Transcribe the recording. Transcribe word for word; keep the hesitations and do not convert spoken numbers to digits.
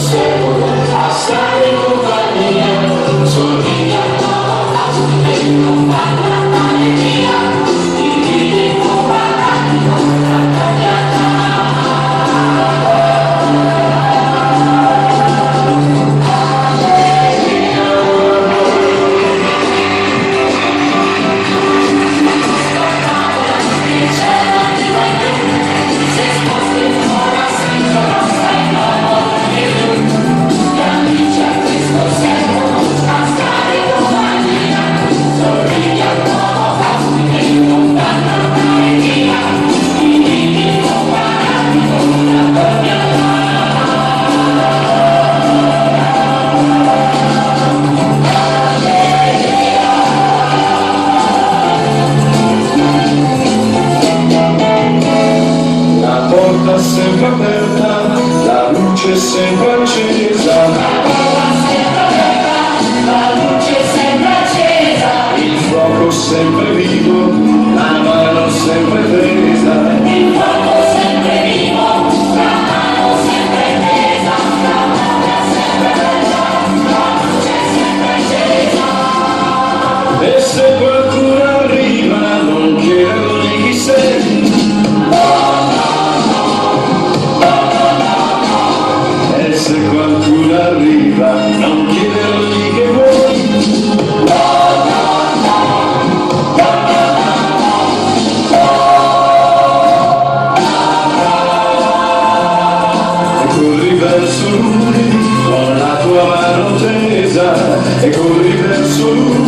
Sempre aperta, la luce sempre accesa, la luce sempre accesa, il fuoco sempre vivo, la mano sempre tesa, il fuoco sempre vivo, la mano sempre tesa, la mano sempre tesa, la luce sempre accesa. e se qualcuno arriva non chiedergli chi sei. Se qualcuno arriva, non chiedergli che vuoi. No, no, no, no, E corri verso lui con la tua mano tesa, e corri verso lui.